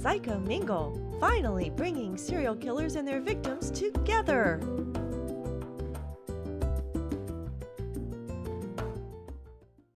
Psycho Mingle, finally bringing serial killers and their victims together.